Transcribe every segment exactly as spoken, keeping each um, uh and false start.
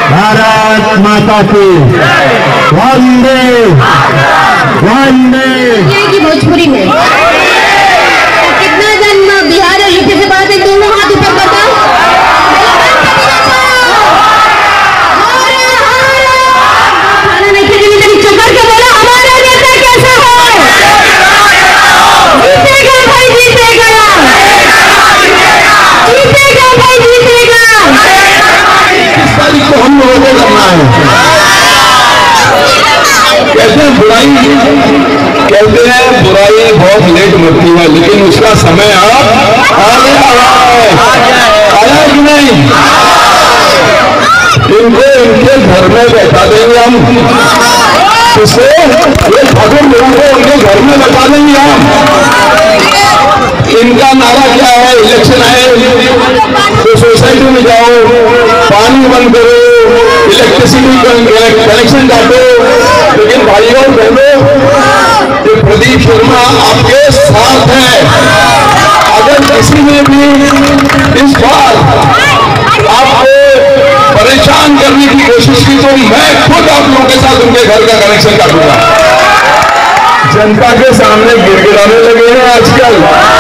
भारत माता की वंदे वंदे। की भोजपुरी में कितना जन बिहार और यूपी से बात है, दोनों हाथ ऊपर करता। खाना नहीं खेने लेकिन चक्कर के बोला हमारा नेता कैसा है? जीतेगा भाई, जीतेगा जीतेगा भाई, जीतेगा। इस तारीख को हम लोगों को करना है। कहते हैं बुराई कहते हैं बुराई बहुत लेट मरती है, लेकिन उसका समय अब आ गया है। आया कि नहीं? इनको इनके घर में बैठा देंगे हम, इससे ये ठाकुर लोगों को उनके घर में बैठा देंगे हम। इनका नारा क्या है? इलेक्शन आए तो सोसाइटी में जाओ, पानी बंद करो, इलेक्ट्रिसिटी कनेक्शन काटो। लेकिन भाइयों बहनों, ये प्रदीप शर्मा आपके साथ है। अगर किसी ने भी इस बार आपको परेशान करने की कोशिश की तो मैं खुद आप लोगों के साथ उनके घर का कनेक्शन काटूंगा। जनता के सामने गिड़गिड़ाने लगे हैं आजकल,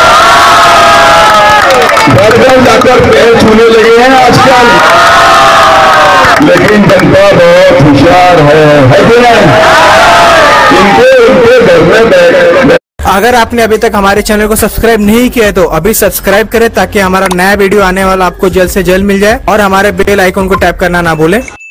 घर घर जाकर पैर छूने लगे हैं आजकल, लेकिन जनता बहुत होशियार है, है कि नहीं? इनके उनके घर में बैठ। अगर आपने अभी तक हमारे चैनल को सब्सक्राइब नहीं किया है तो अभी सब्सक्राइब करें, ताकि हमारा नया वीडियो आने वाला आपको जल्द से जल्द मिल जाए, और हमारे बेल आइकन को टैप करना ना भूलें।